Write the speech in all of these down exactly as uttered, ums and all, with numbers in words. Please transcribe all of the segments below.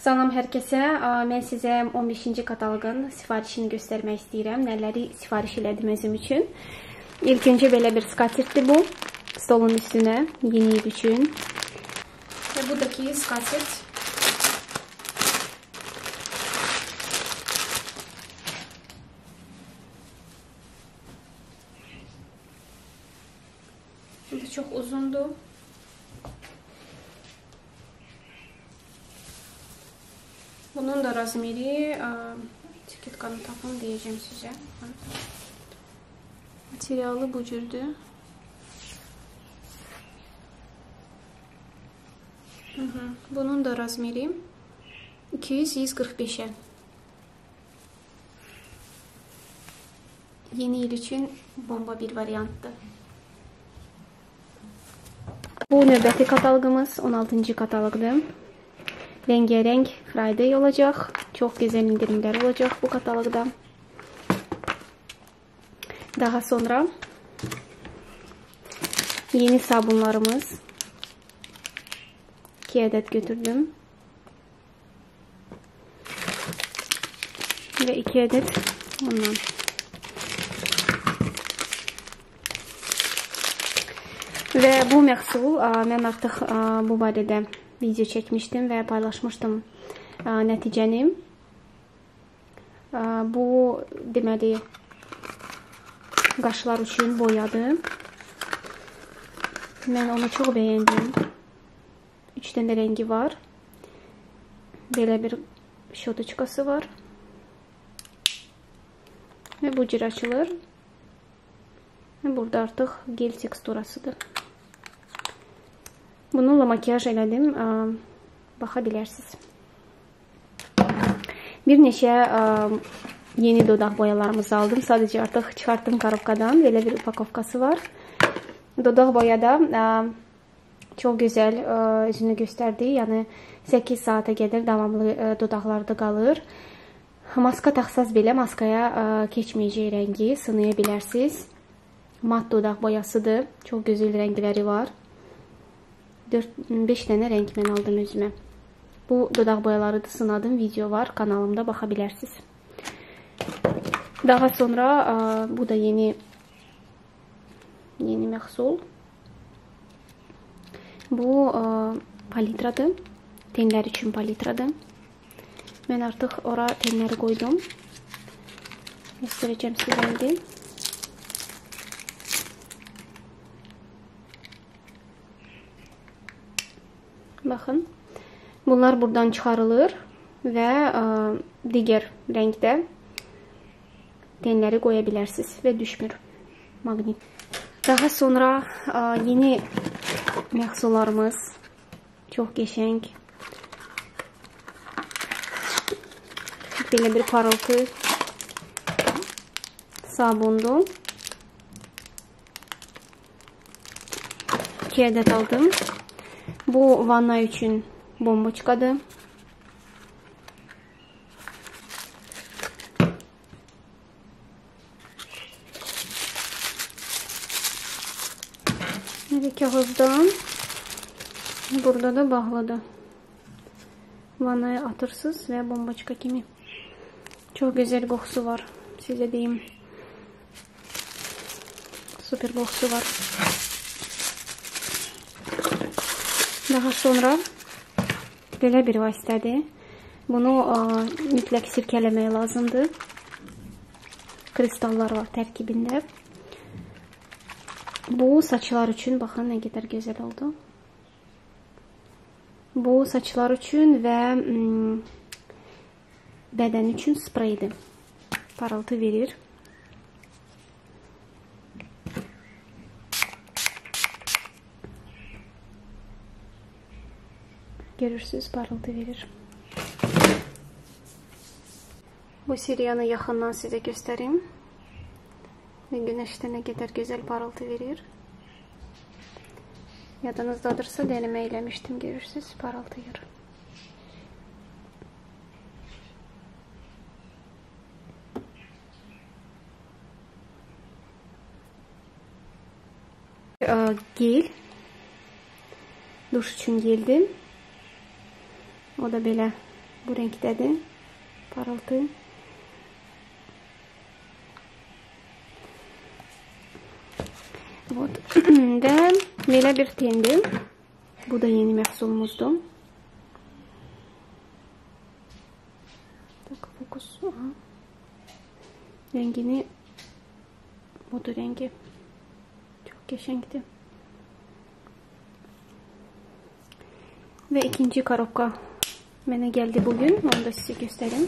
Salam hər kəsə. Mən sizə on beşinci kataloqun sifarişini göstərmək istəyirəm. Nələri sifariş elədim özüm üçün. İlk öncə belə bir skatirtdir bu. Stolun üstünə yenilik üçün. Və buradakı skatirt. Bu da çox uzundur. Bunun da razmeri, etiketkanı tapın deyəcəm sizə. Materialı bu cürdür. Bunun da razmeri iki yüz qırx beşə. Yeni il üçün bomba bir variantdır. Bu növbəti kataloqumuz on altıncı kataloqdur. Rengarenk Friday olacak. Çok güzel indirimler olacak bu katalogda. Daha sonra yeni sabunlarımız. iki adet götürdüm. Ve iki adet ondan. Ve bu məhsul, mən artıq bu barədə video çekmiştim ve paylaşmışdım ə, nəticəni. Ə, bu deməli qaşlar üçün boyadır. Mən onu çox bəyəndim. üç dənə rəngi var. Belə bir şotoçkası var. Və bu cür açılır. Və burada artıq gel teksturasıdır. Bununla makyaj elədim. Baxa bilərsiniz. Bir neçə yeni dodaq boyalarımızı aldım. Sadəcə artıq çıxartdım korobkadan. Belə bir upakovkası var. Dodaq boyada çox gözəl özünü göstərdi. Yəni səkkiz saata qədər davamlı dodaqlarda qalır. Maska taxsaz belə maskaya keçməyəcək rəngi sınaya bilərsiniz. Mat dodaq boyasıdır. Çox gözəl rəngləri var. dörd beş dənə rəng mən aldım özümə. Bu dodaq boyaları da sınadım. Video var. Kanalımda baxa bilərsiniz. Daha sonra bu da yeni yeni məhsul. Bu palitradır. Tenlər üçün palitradır. Mən artıq ora tenləri qoydum. Göstərəcəm sizə indi. Baxın. Bunlar buradan çıxarılır və ə, digər rəngdə tenləri qoya bilərsiniz və düşmür. Maqnit. Daha sonra ə, yeni məhsullarımız çox qəşəng. Belə bir parıltı sabundur. iki adet aldım. Bu vanna üçün bomboçkadır. Bir kağızdan. Burada da bağlıdır. Vannaya atırsınız və bomboçka kimi. Çox gözəl qoxusu var. Sizə deyim. Super qoxusu var. Daha sonra belə bir vasitədir. Bunu ə, mütləq sirkələmək lazımdır. Kristallar var tərkibində. Bu saçlar üçün baxın nə qədər gözəl oldu. Bu saçlar üçün və m, bədən üçün spreydir. Parıltı verir. Görürsünüz, parıltı verir. Bu seriyanı yaxından sizə göstəreyim. Və günəşdə nə qədər gözəl parıltı verir. Yadınızdadırsa deneme eləmişdim, görürsünüz, parıltıyır. Gel. Duş üçün geldim. O da belə Bu renkdədir. Parıltı. Вот. Və belə bir tendir. Bu da yeni məhsulumuzdur. Tak, fokus. Aha. Rengini, budur rengi. Çok qəşəngdir. Və ikinci korobka mənə gəldi bugün. Onu da sizə göstərim.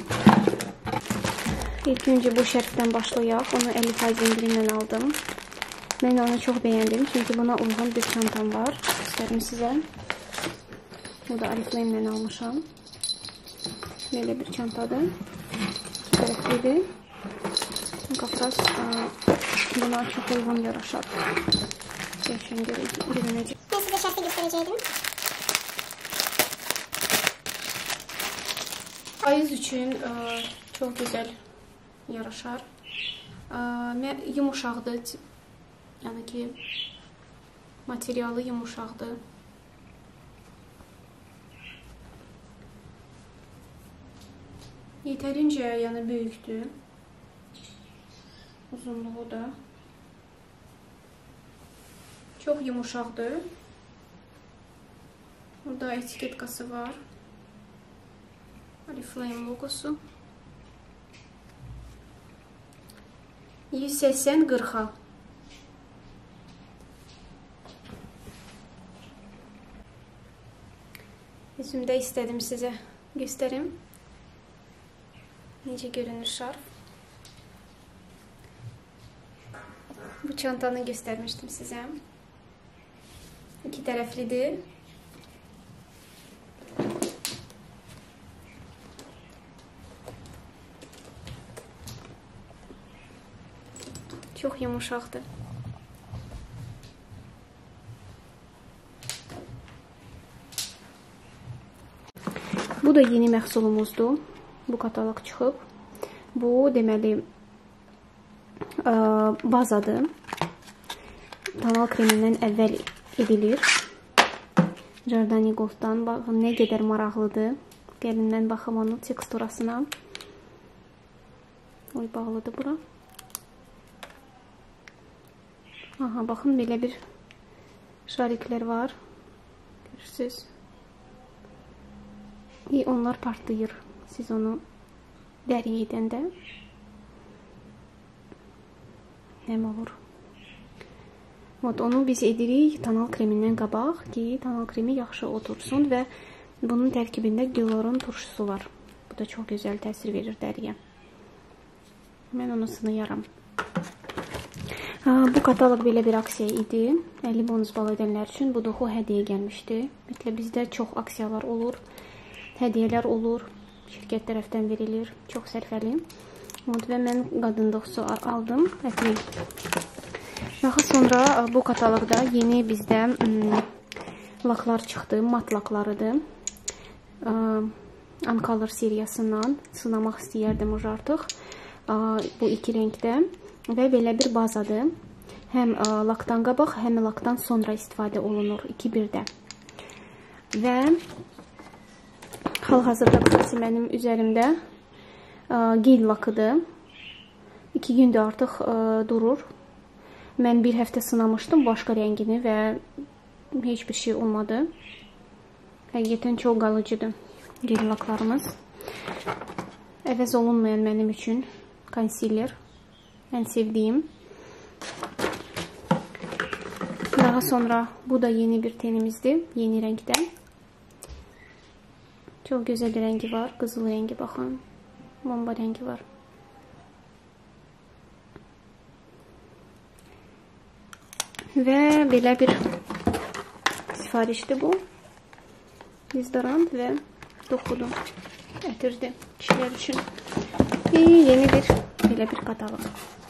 İlk öncə bu şərfdən başlayaq. Onu əlli faiz indirimlə aldım. Mən onu çox bəyəndim. Çünki buna uyğun bir çantam var. Göstərim sizə. Bu da Oriflame-lə almışam. Belə bir çantadır. Tərəflidir. Qafras buna çox uyğun yaraşar. Qəşəng görünəcək. Mən sizə şərfi göstərəcəydim. Ayız üçün çox gözəl yaraşar. Yumuşaqdır. Yəni ki, materialı yumuşaqdır. Yetərincə, yəni böyükdür. Uzunluğu da. Çox yumuşaqdır. Burada etiketkası var. Oriflame logosu. yüz səksən qırxa. Üzümdə istədim sizə göstərim. Necə görünür şarf. Bu çantanı göstərmişdim sizə. İki tərəflidir. Çox yumuşaqdır. Bu da yeni məhsulumuzdur. Bu katalog çıxıb. Bu, deməli, bazadır. Tonal kremindən əvvəl edilir. Jardani Gold'dan. Baxın, nə qədər maraqlıdır. Gəlindən baxım onun teksturasına. Oy, bağlıdır bura. Aha, baxın, belə bir şariklər var. Görürsünüz. Və onlar partlayır. Siz onu dəriyə edəndə nəm olur. Onu biz edirik tonal kremindən qabaq ki, tonal kremi yaxşı otursun və bunun tərkibində gilorun turşusu var. Bu da çox gözəl təsir verir dəriyə. Mən onu sınayaram. Bu katalog belə bir aksiya idi. əlli bonus bal edənlər üçün bu doxu hədiyyə gəlmişdi. Ümumiyyətlə bizdə çox aksiyalar olur. Hədiyyələr olur. Şirkət tərəfdən verilir. Çox sərfəli. Və mən qadın doxusu aldım. Daha sonra bu kataloqda yeni bizdə laklar çıxdı. Mat laklarıdır. Uncolor seriyasından sınamaq istəyərdim artıq. Bu iki renkdə. Və belə bir bazadır. Həm lakdan qabaq, həm lakdan sonra istifadə olunur. İki birdə. Və hal-hazırda qısası mənim üzərimdə gel lakıdır. İki gündür artıq durur. Mən bir həftə sınamışdım başqa rəngini və heç bir şey olmadı. Həqiqətən çox qalıcıdır gel laklarımız. Əvəz olunmayan mənim üçün konsiler. Ən sevdiyim. Daha sonra bu da yeni bir tenimizdir. Yeni rəngdə. Çox gözəl rəngi var. Qızıl rəngi baxın. Bomba rəngi var. Və belə bir sifarişdir bu. Dezodorant və toxudu. Ətirdi kişilər üçün. Və yeni bir belə bir katalog.